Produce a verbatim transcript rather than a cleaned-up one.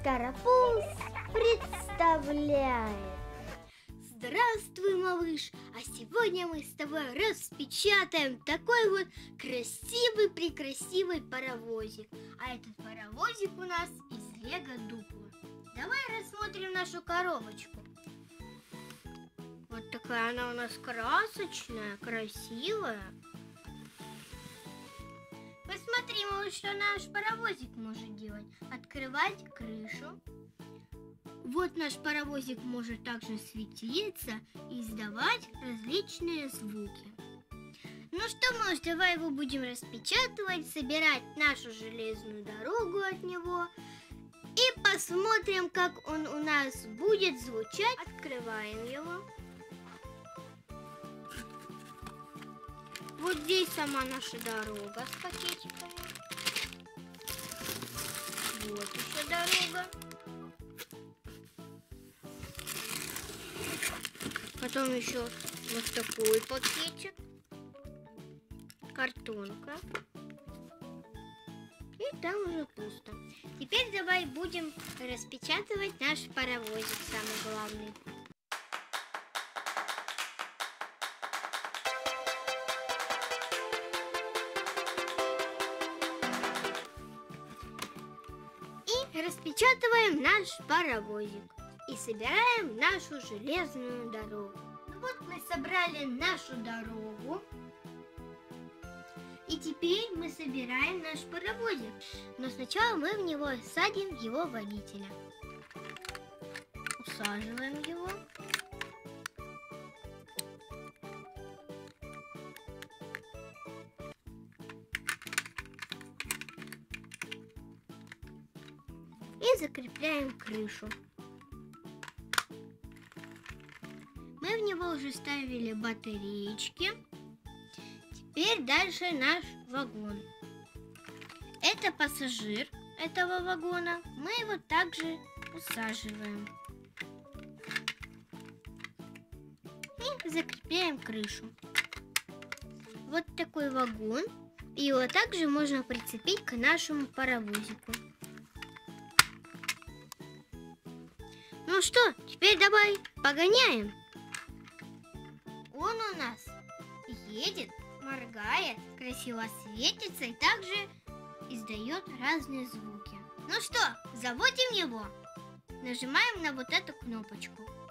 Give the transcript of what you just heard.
Карапуз представляет. Здравствуй, малыш! А сегодня мы с тобой распечатаем такой вот красивый-прекрасивый паровозик. А этот паровозик у нас из Лего Дупла. Давай рассмотрим нашу коробочку. Вот такая она у нас красочная, красивая. Посмотри, малыш, что наш паровозик может делать. Открывать крышу. Вот наш паровозик может также светиться и издавать различные звуки. Ну что, малыш, давай его будем распечатывать, собирать нашу железную дорогу от него. И посмотрим, как он у нас будет звучать. Открываем его. Вот здесь сама наша дорога с пакетиками. Вот еще дорога. Потом еще вот такой пакетик. Картонка. И там уже пусто. Теперь давай будем распечатывать наш паровозик, самый главный. И распечатываем наш паровозик. И собираем нашу железную дорогу. Ну вот мы собрали нашу дорогу. И теперь мы собираем наш паровозик. Но сначала мы в него садим его водителя. Усаживаем его. И закрепляем крышу. Мы в него уже ставили батареечки. Теперь дальше наш вагон. Это пассажир этого вагона. Мы его также усаживаем. И закрепляем крышу. Вот такой вагон. И его также можно прицепить к нашему паровозику. Ну что, теперь давай погоняем. Он у нас едет, моргает, красиво светится и также издает разные звуки. Ну что, заводим его. Нажимаем на вот эту кнопочку.